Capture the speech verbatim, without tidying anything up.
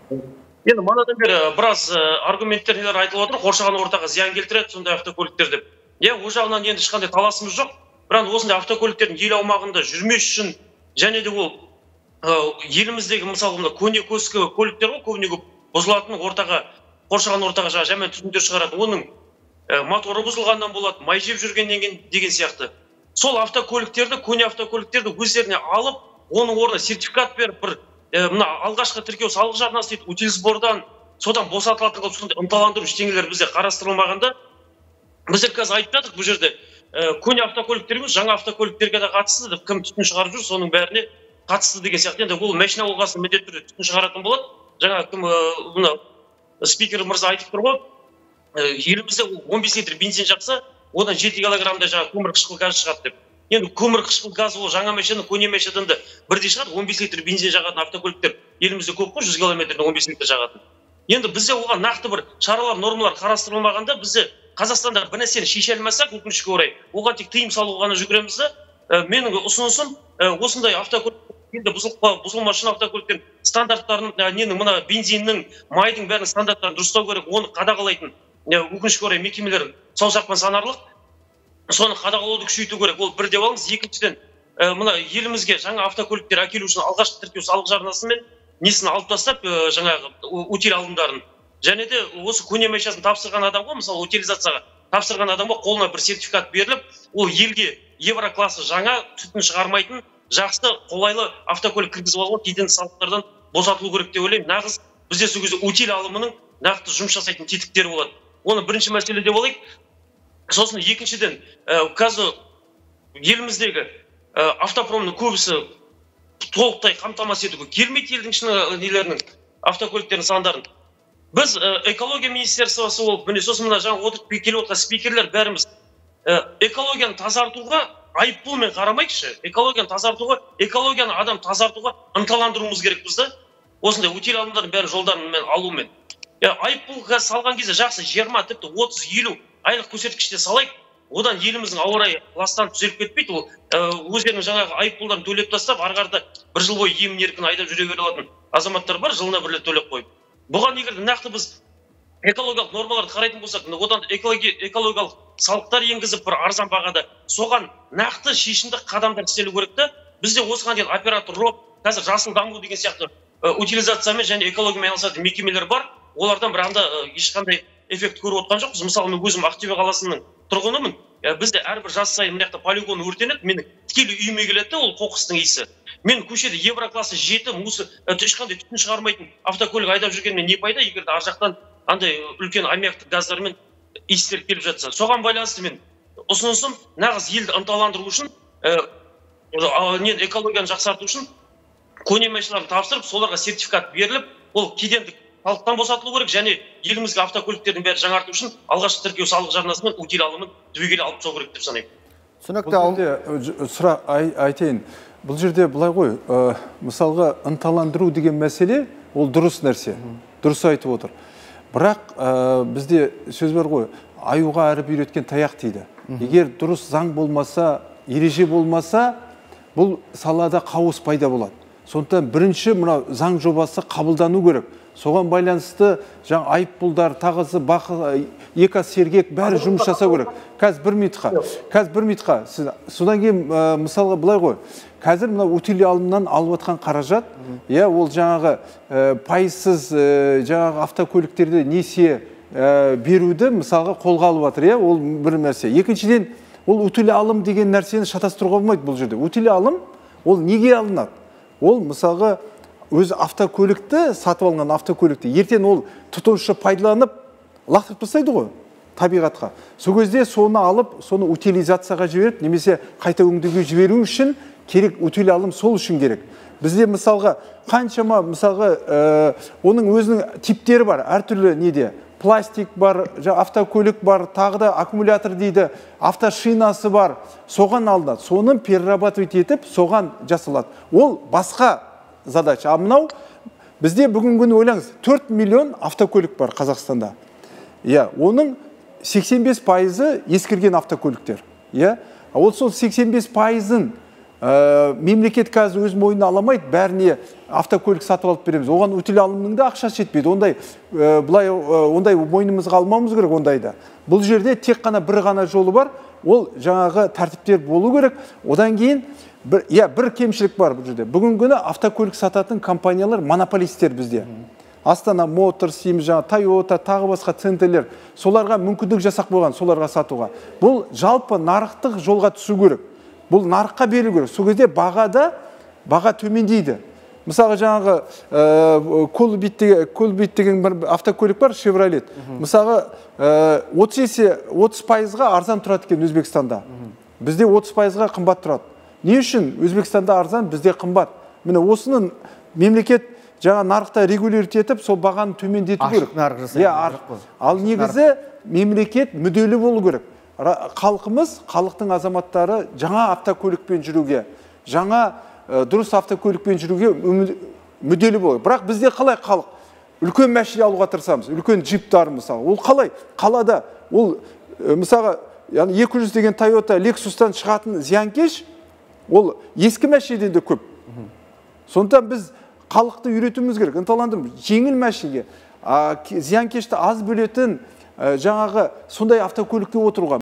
Енді манадан бері біраз аргументтер айтылып отыр, қоршаған ортаға зиян келтіреді сондай автокөліктер деп. Иә, ол жағынан енді ешқандай таласымыз жоқ. Бірақ осындай автокөліктердің ел аумағында жүрмес үшін және де ол еліміздегі мысалы мына көне көскі көліктер ғой, көбіне көп бұзылатын ортаға, қоршаған ортаға жаңа жаман түтіндер шығарады. Оның моторы бұзылғаннан болады, май жеп жүргеннен кейін деген сияқты. Сол автокөліктерді, көне автокөліктерді өздеріне алып, оның орнына сертификат беріп, бір мына алғашқы тіркеу салық жарнасы дейді, утилизбордан содан босатылатын қылып сондай ынталандыру ештеңелер бізде қарастырылмағанда, біздер қазір айтып жатырмық бұл жерде көне автокөліктер емес, жаңа автокөліктерге де қатысты деп кім түтін шығарып жүр, соның бәріне қатысты деген сияқты. Енді бұл машина болғасын міндетті түрде түтін шығаратын болады. Жаңа кім мына спикер мырза айтып тұр ғой, елімізде он бес литр бензин жақса, одан жеті килограммдай жаңа көмір қышқыл газ шығады деп. Енді көмір қышқыл газ ол жаңа машина, көне машинадан да бірдей шығады. он бес литр бензин жағатын автокөліктер елімізде көп қой, жүз километрден он бес литр жағатын. Енді бізде оған нақты бір шаралар, нормалар қарастырылмағанда, бізде Қазақстанда бір нәрсені шеше алмасақ, өкінішке орай, оған тек тыйым салуға ғана жүгіреміз да. Менің ұсынысым осындай автокөлік бұзылмашын автокөліктер стандарттарын, ненің мына бензиннің, майдың бәрінің стандарттарын дұрыстау керек, оны қадағалайтын өкінішке орай мекемелер саусақпен санарлық. Соны қадағалауды күшейту керек. Ол бір деп алыңыз. Екіншіден, мына елімізге жаңа автокөліктер әкелу үшін алғашқы тіркеу салық жарнасын мен несін алып тастап, жаңағы утил алымдарын. Және де осы көне машинасын тапсырған адамға, мысалы утилизацияға тапсырған адамға қолына бір сертификат беріліп, ол елге евро классы жаңа түтін шығармайтын жақсы қолайлы автокөлік кіргізіп алуға кеден салықтардан босатылу керек деп ойлаймын. Нағыз бізде сол кезде утил алымының нақты жұмыс жасайтын тетіктері болады. Оны бірінші мәселе деп алайық. Сосын екіншіден, қазір еліміздегі автопромның көбісі толықтай қамтамасыз етуге келмейді, елдің ішінің нелерінің автокөліктерінің сандарын. Біз экология министерствосы болып, міне сосын мына жаңа отырып келіп отырған спикерлер бәріміз экологияны тазартуға айыппұлмен қарамайықшы. Экологияны тазартуға, экологияны адам тазартуға ынталандыруымыз керек бізді. Осындай утил алымдардың бәрі жолдармен алумен. Айыппұл салған кезде жақсы жиырма, тіпті отыз, елу айлық көрсеткіште салайық. Одан еліміздің ауа райы ластан түзеліп кетпейді. Ол өздерінің жаңағы айыппұлдарын төлеп тастап, ары қарата бір жыл бойы емін еркін айдап жүре бере алатын азаматтар бар, жылына бір рет төлеп қойып. Бұған егер нақты біз экологиялық нормаларды қарайтын болсақ, одан экологиялық салықтар енгізіп бір арзан бағада, соған нақты шешімді қадамдар істелу керек та. Бізде осыған дейін оператор РОП, қазір жасыл даму деген сияқты утилизациямен және экологиямен айналысатын мекемелер бар. Олардан бір анда ешқандай эффект көріп отқан жоқпыз. Мысалы, мен өзім Ақтөбе қаласының тұрғынымын. Бізде әрбір жаз сайын мына жақта полигон өртенеді, менің тікелей үйіме келеді, ол қоқыстың иісі. Мен көшеде евро классы жеті, мусы ешқандай түтін шығармайтын автокөлік айдап жүргенмен не пайда, егер де ар жақтан андай үлкен аммиактық газдармен иістер келіп жатса. Соған байланысты мен ұсынысым нағыз елді ынталандыру үшін, экологияны жақсарту үшін көне машиналарды тапсырып, соларға сертификат беріліп, ол кедендік салықтан босатылу керек, және елімізге автокөліктердің бәрі жаңарту үшін алғашқы тіркеу салық жарнасы мен утил алымын түбегейлі алып тастау керек деп санаймын. Түсінікті сұрақ айтайын. Бұл жерде былай ғой, мысалға ынталандыру деген мәселе, ол дұрыс нәрсе, дұрыс айтып отыр. Бірақ бізде сөз бар ғой, аюға әріп үйреткен таяқ дейді. Егер дұрыс заң болмаса, ереже болмаса, бұл салада қауыс пайда болады. Сондықтан бірінші мына заң жобасы қабылдану керек. Соған байланысты жаң айыппұлдар, тағысы, бақы, екі сергек бәрі жұмыс жасау керек. Қазір бір минутқа, қазір бір минутқа. Содан кейін мысалға былай ғой, қазір мына утил алымнан алып отқан қаражат, ол жаңағы пайызсыз жаңағы автокөліктерде несие беруді мысалға қолға алып жатыр, ол бір нәрсе. Екіншіден, ол утил алым деген нәрсені шатастыруға болмайды бұл жерде. Утил алым, ол неге алынады? Ол мысалға өз автокөлікті, сатып алынған автокөлікті, ертең ол тұтынушы пайдаланып, лақтырып тастайды ғой табиғатқа. Сол кезде соны алып, соны утилизацияға жіберіп, немесе қайта өңдеуге жіберу үшін керек утил алым сол үшін керек. Бізде мысалға қаншама мысалға оның өзінің типтері бар, әртүрлі неде. Пластик бар, автокөлік бар, тағы да аккумулятор дейді, автошинасы бар. Соған алынады. Соны перерабатывать етіп, соған жасалады. Ол басқа задача. А мынау бізде бүгінгі күні ойлаңыз, төрт миллион автокөлік бар Қазақстанда. Иә, оның сексен бес пайызы ескірген автокөліктер. Иә, ол сол сексен бес пайызын Ә, мемлекет қазір өз мойнына аламайды, бәріне автокөлік сатып алып береміз. Оған өтел алымның да ақшасы жетпейді. Ондай ә, былай ондай мойнымызға алмауымыз керек ондайда. Бұл жерде тек қана бір ғана жолы бар. Ол жаңағы тәртіптер болу керек. Одан кейін бір, я, бір кемшілік бар бұл жерде. Бүгінгі күні автокөлік сататын компаниялар монополистер бізде. Астана Моторс, жаңа Toyota, тағы басқа центрлер, соларға мүмкіндік жасақ болған, соларға сатуға. Бұл жалпы нарықтық жолға түсу керек. Бұл нарыққа берілу керек. Сол кезде бағада баға төмендейді. Мысалы жаңағы Колбит деген бір автокөлік бар, Chevrolet. Мысалы отыз есе отыз пайызға арзан тұрады екен Өзбекстанда. Бізде отыз пайызға қымбат тұрады. Не үшін Өзбекстанда арзан, бізде қымбат? Міне осының мемлекет жаңа нарықта регулировать етіп, сол бағаны төмендету керек. Ашық нарық жасайды. Ал негізі мемлекет мүдделі болу керек. Халқымыз, халықтың азаматтары жаңа автокөлікпен жүруге, жаңа дұрыс автокөлікпен жүруге мүдделі болу. Бірақ бізде қалай халық? Үлкен машина алуға тырысамыз, үлкен джиптар мысалы. Ол қалай? Қалада ол мысалы екі жүз деген Toyota Lexus'тан шығатын зиянкеш, ол ескі машинеден де көп. Сондықтан біз халықты үйретуіміз керек, ынталандыру, жеңіл машиneге, зиянкешті аз бөлетін жаңағы сондай автокөлікте отыруға.